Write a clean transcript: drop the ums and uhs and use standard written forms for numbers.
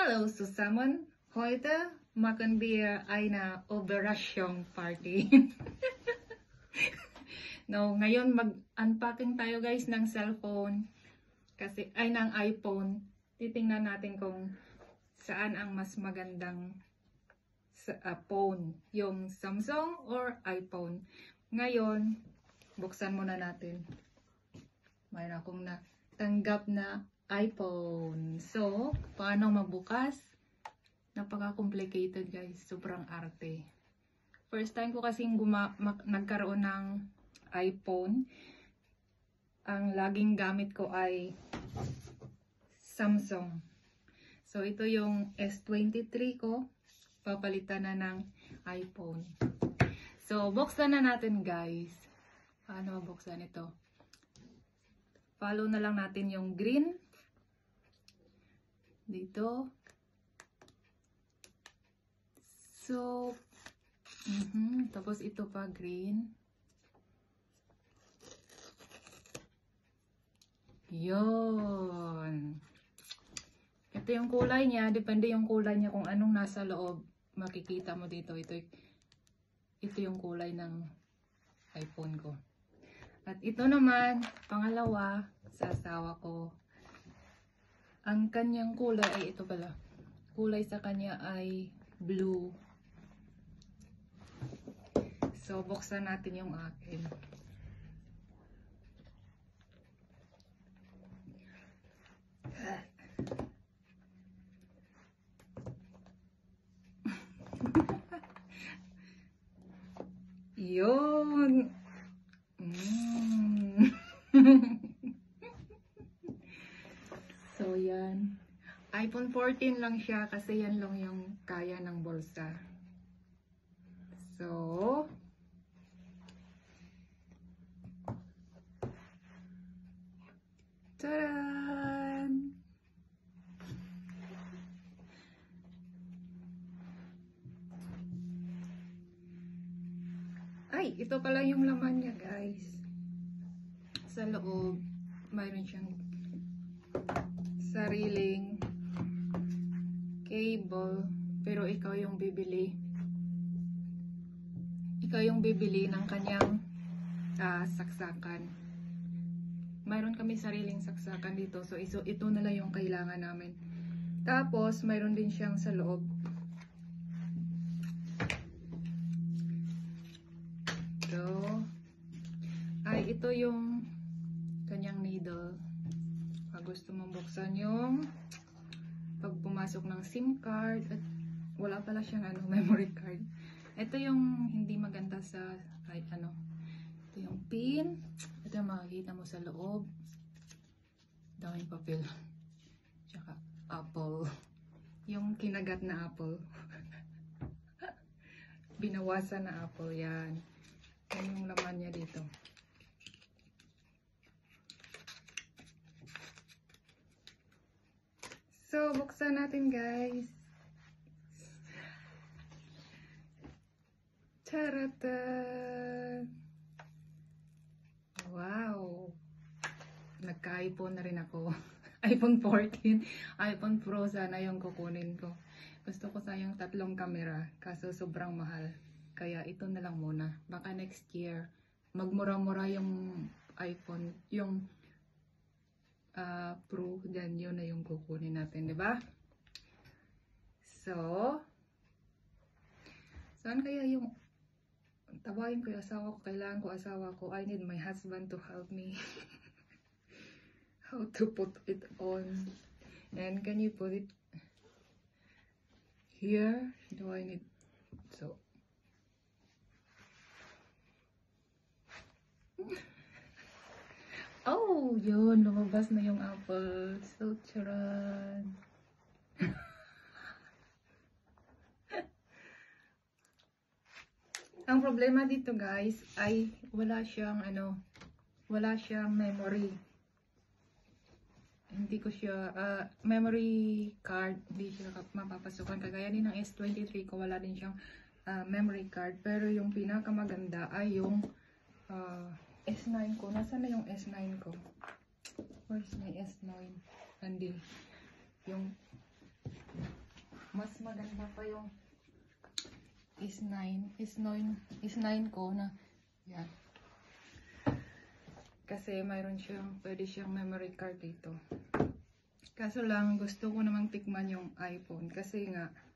Hallo zusammen. Heute machen wir eine Überraschung-Party. No, ngayon mag-unpacking tayo guys ng cellphone. Kasi, ay ng iPhone. Titingnan natin kung saan ang mas magandang phone. Yung Samsung or iPhone. Ngayon, buksan muna natin. Mayroon akong natanggap na iPhone. So, paano magbukas? Napaka-complicated guys. Sobrang arte. First time ko kasing nagkaroon ng iPhone. Ang laging gamit ko ay Samsung. So, ito yung S23 ko. Papalitan na ng iPhone. So, buksan na natin guys. Paano buksan ito? Follow na lang natin yung green. Dito. So, tapos ito pa green. Yun. Ito yung kulay niya. Depende yung kulay niya kung anong nasa loob. Makikita mo dito. Ito yung kulay ng iPhone ko. At ito naman, pangalawa, sa asawa ko. Ang kanyang kulay ay ito pala. Kulay sa kanya ay blue. So, buksan natin yung akin. Yun. So, yan. iPhone 14 lang siya kasi yan lang yung kaya ng bulsa. So, taran! Ay, ito pala yung laman niya guys. Sa loob, mayroon siyang sariling cable, pero ikaw yung bibili ng kanyang saksakan. Mayroon kami sariling saksakan dito, so ito na lang yung kailangan namin. Tapos mayroon din siyang sa loob. So, ito yung kanyang needle. Pag gusto mong buksan yung pag pumasok ng SIM card, at wala pala siyang memory card. Ito yung hindi maganda sa ito yung pin. Ito yung makikita mo sa loob. Daming papel. Tsaka apple. Yung kinagat na apple. Binawasan na apple. Yan. Yan yung laman niya dito. So, buksan natin guys. Tarata! Wow! Nagka-iPhone na rin ako. iPhone 14. iPhone Pro sana yung kukunin ko. Gusto ko sayang 3 camera. Kaso sobrang mahal. Kaya ito na lang muna. Baka next year, magmura-mura yung iPhone. Yung Pro, then yun na yung kukunin natin, di ba? So, saan kaya yung tawain ko yung asawa ko, kailangan ko asawa ko, I need my husband to help me how to put it on. And can you put it here? Do I need so oh, yun. Lumabas na yung apple. So, charan. Ang problema dito, guys, ay wala siyang, wala siyang memory. Hindi ko siya, memory card, hindi siya mapapasukan. Kagaya din ng S23 ko, wala din siyang memory card. Pero yung pinakamaganda ay yung, S9 ko. Nasaan na yung S9 ko? Where's my S9? Andin. Yung maganda pa yung is9 ko na yan. Kasi mayroon siyang, pwede siyang memory card dito. Kaso lang, gusto ko namang tikman yung iPhone. Kasi nga,